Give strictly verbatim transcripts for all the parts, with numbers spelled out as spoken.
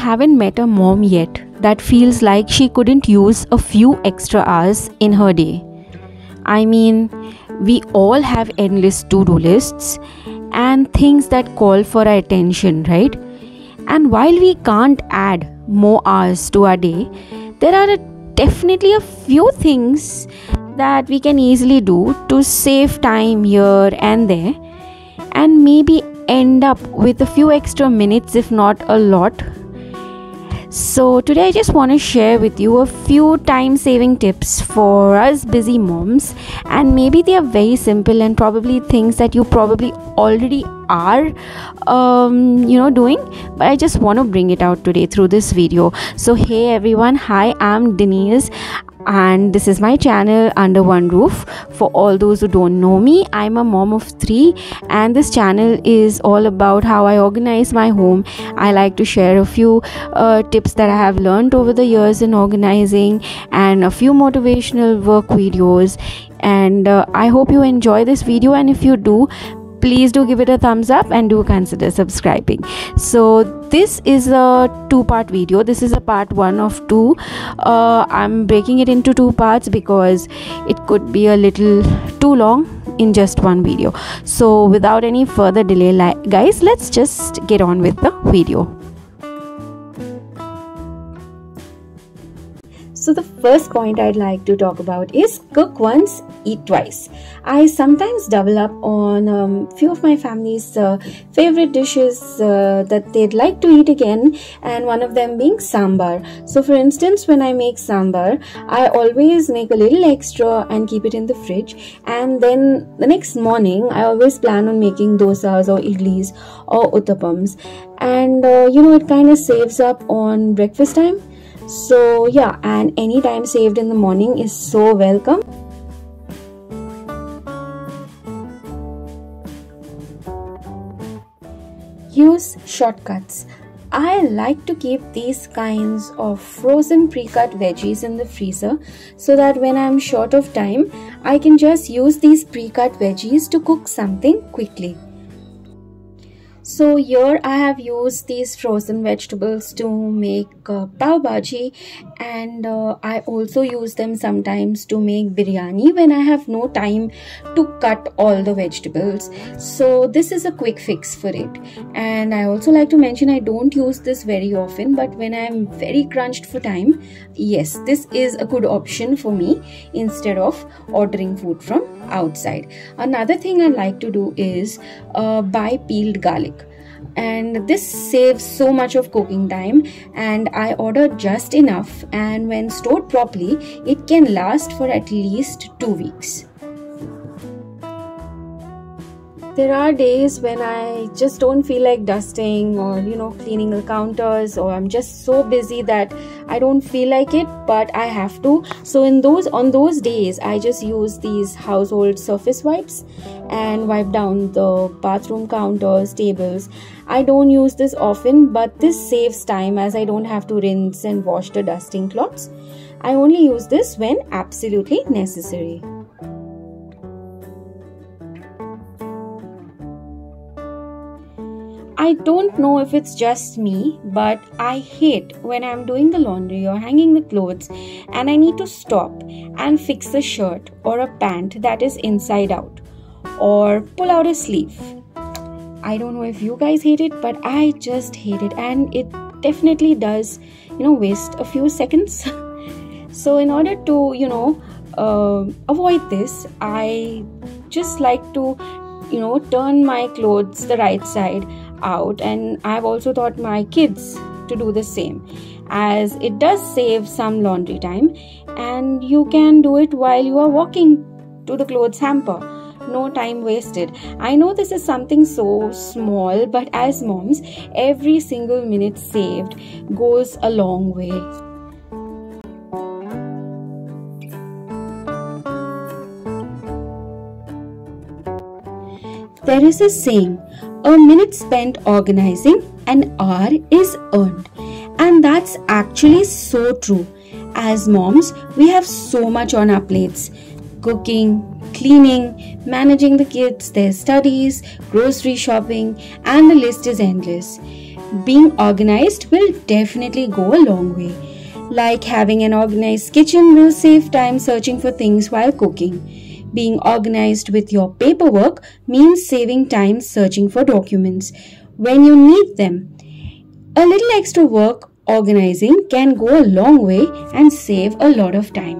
haven't met a mom yet that feels like she couldn't use a few extra hours in her day. I mean, we all have endless to-do lists and things that call for our attention, right? And while we can't add more hours to our day, there are definitely a few things that we can easily do to save time here and there, and maybe end up with a few extra minutes, if not a lot. So today I just want to share with you a few time saving tips for us busy moms, and maybe they are very simple and probably things that you probably already are um, you know doing, but I just want to bring it out today through this video. So hey everyone, hi, I'm Denise and this is my channel Under One Roof. For all those who don't know me, I'm a mom of three and this channel is all about how I organize my home. I like to share a few uh, tips that I have learned over the years in organizing and a few motivational work videos, and uh, I hope you enjoy this video, and if you do, please do give it a thumbs up and do consider subscribing. So this is a two-part video. This is a part one of two. Uh, I'm breaking it into two parts because it could be a little too long in just one video. So without any further delay, guys, let's just get on with the video. So the first point I'd like to talk about is cook once, eat twice. I sometimes double up on a um, few of my family's uh, favorite dishes uh, that they'd like to eat again, and one of them being sambar. So for instance, when I make sambar, I always make a little extra and keep it in the fridge, and then the next morning I always plan on making dosas or idlis or uttapams, and uh, you know it kind of saves up on breakfast time. So yeah, and any time saved in the morning is so welcome. Use shortcuts. I like to keep these kinds of frozen pre-cut veggies in the freezer so that when I'm short of time, I can just use these pre-cut veggies to cook something quickly. So here I have used these frozen vegetables to make uh, pav bhaji, and uh, I also use them sometimes to make biryani when I have no time to cut all the vegetables. So this is a quick fix for it. And I also like to mention I don't use this very often, but when I'm very crunched for time, yes, this is a good option for me instead of ordering food from outside. Another thing I like to do is uh, buy peeled garlic, and this saves so much of cooking time, and I order just enough, and when stored properly it can last for at least two weeks. There are days when I just don't feel like dusting or you know cleaning the counters, or I'm just so busy that I don't feel like it, but I have to. So in those on those days I just use these household surface wipes and wipe down the bathroom counters, tables. I don't use this often, but this saves time as I don't have to rinse and wash the dusting cloths. I only use this when absolutely necessary. I don't know if it's just me, but I hate when I'm doing the laundry or hanging the clothes and I need to stop and fix a shirt or a pant that is inside out, or pull out a sleeve. I don't know if you guys hate it, but I just hate it, and it definitely does, you know, waste a few seconds. So in order to, you know, uh, avoid this, I just like to, you know, turn my clothes the right side out, and I've also taught my kids to do the same, as it does save some laundry time and you can do it while you are walking to the clothes hamper. No time wasted. I know this is something so small, but as moms, every single minute saved goes a long way. There is a saying, a minute spent organizing, an hour is earned. And that's actually so true. As moms, we have so much on our plates. Cooking, cleaning, managing the kids, their studies, grocery shopping, and the list is endless. being organized will definitely go a long way. Like having an organized kitchen will save time searching for things while cooking. Being organized with your paperwork means saving time searching for documents when you need them. A little extra work organizing can go a long way and save a lot of time.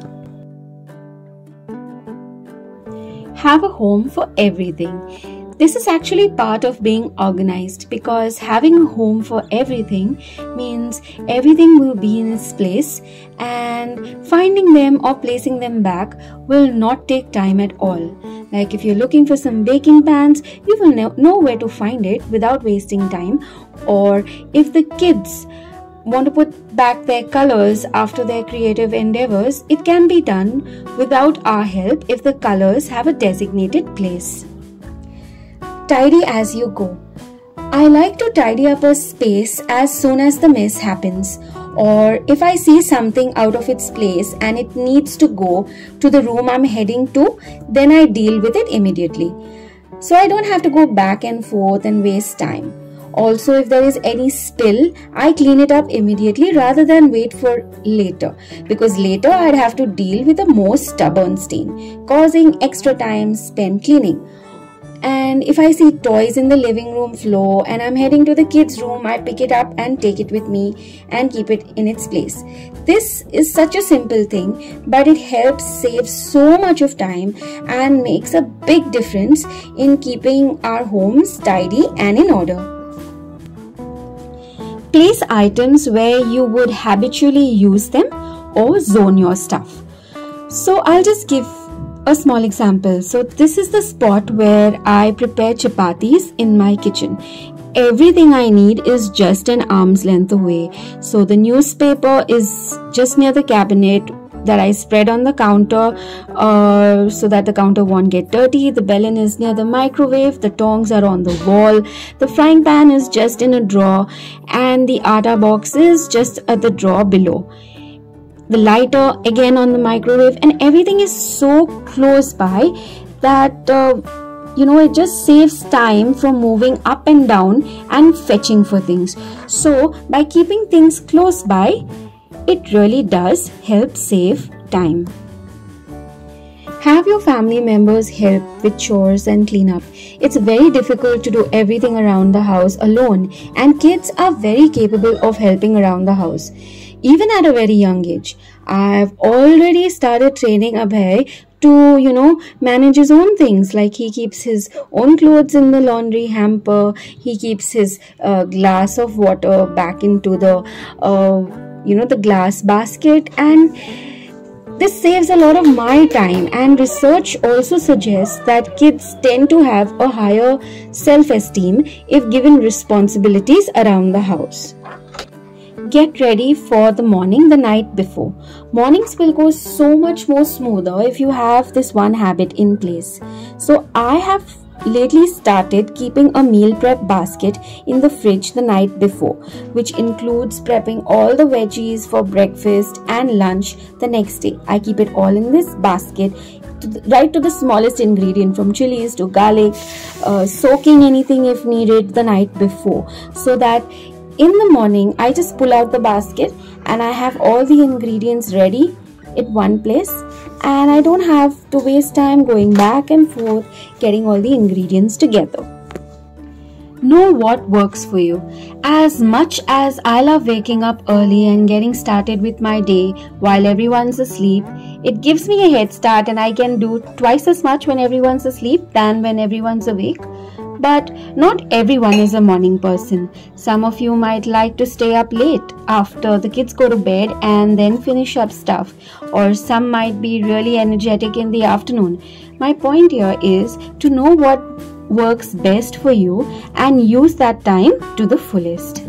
Have a home for everything. This is actually part of being organized, because having a home for everything means everything will be in its place, and finding them or placing them back will not take time at all. Like if you're looking for some baking pans, you will know where to find it without wasting time. Or if the kids want to put back their colors after their creative endeavors, it can be done without our help if the colors have a designated place. Tidy as you go. I like to tidy up a space as soon as the mess happens, or if I see something out of its place and it needs to go to the room I'm heading to, then I deal with it immediately. So I don't have to go back and forth and waste time. Also, if there is any spill, I clean it up immediately rather than wait for later, because later I'd have to deal with a more stubborn stain, causing extra time spent cleaning. And if I see toys in the living room floor and I'm heading to the kids' room, I pick it up and take it with me and keep it in its place. This is such a simple thing, but it helps save so much of time and makes a big difference in keeping our homes tidy and in order. Place items where you would habitually use them or zone your stuff. So I'll just give a small example. So this is the spot where I prepare chapatis in my kitchen. Everything I need is just an arm's length away. So the newspaper is just near the cabinet that I spread on the counter uh, so that the counter won't get dirty. The bellon is near the microwave. The tongs are on the wall. The frying pan is just in a drawer, and the atta box is just at the drawer below. The lighter again on the microwave, and everything is so close by that uh, you know it just saves time from moving up and down and fetching for things. So by keeping things close by, it really does help save time. Have your family members help with chores and cleanup. It's very difficult to do everything around the house alone, and kids are very capable of helping around the house. Even at a very young age, I've already started training Abhay to, you know, manage his own things. Like he keeps his own clothes in the laundry hamper. He keeps his uh, glass of water back into the, uh, you know, the glass basket. And this saves a lot of my time. And research also suggests that kids tend to have a higher self-esteem if given responsibilities around the house. Get ready for the morning the night before. Mornings will go so much more smoother if you have this one habit in place. So I have lately started keeping a meal prep basket in the fridge the night before, which includes prepping all the veggies for breakfast and lunch the next day. I keep it all in this basket, to the, right to the smallest ingredient, from chilies to garlic, uh, soaking anything if needed the night before, so that in the morning I just pull out the basket and I have all the ingredients ready at one place, and I don't have to waste time going back and forth getting all the ingredients together. Know what works for you. As much as I love waking up early and getting started with my day while everyone's asleep, it gives me a head start and I can do twice as much when everyone's asleep than when everyone's awake. But not everyone is a morning person. Some of you might like to stay up late after the kids go to bed and then finish up stuff. Or some might be really energetic in the afternoon. My point here is to know what works best for you and use that time to the fullest.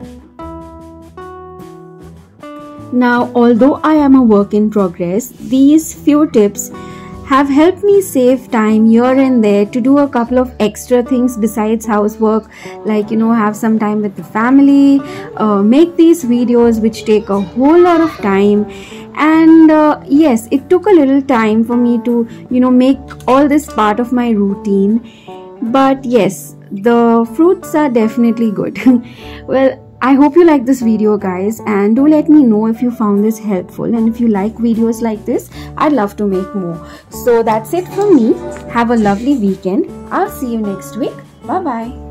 Now, although I am a work in progress, these few tips have helped me save time here and there to do a couple of extra things besides housework, like, you know, have some time with the family, uh, make these videos which take a whole lot of time. And uh, yes, it took a little time for me to, you know, make all this part of my routine. But yes, the fruits are definitely good. Well, I hope you like this video, guys, and do let me know if you found this helpful, and if you like videos like this, I'd love to make more. So that's it from me. Have a lovely weekend. I'll see you next week. Bye bye.